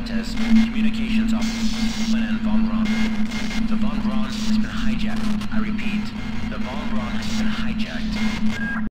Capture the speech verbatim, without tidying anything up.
contest. Communications officer and Von Braun. The Von Braun has been hijacked. I repeat, the Von Braun has been hijacked.